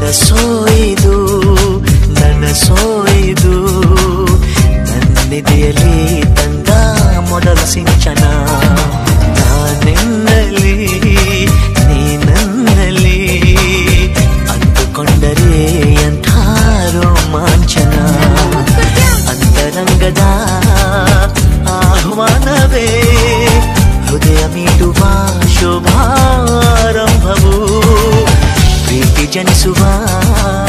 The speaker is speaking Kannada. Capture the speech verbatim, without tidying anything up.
ಕನಸೋಯ್ದು ನನಸೋಯ್ದು ನನ್ನಿದೆಯಲ್ಲಿ ತಂದ ಮೊದಲ ಸಿಂಚನ ನಾನೆನ್ನಲಿ ನೀನನ್ನಲಿ ಅಂದುಕೊಂಡರೆ ಎಂಥ ರೋಮಾಂಚನ ಅಂತರಂಗದ ಆಹ್ವಾನವೇ ಹೃದಯ ಮೀಟುವ ಶುಭಾರಂಭವು ಪ್ರೀತಿ ಜನಿಸುವ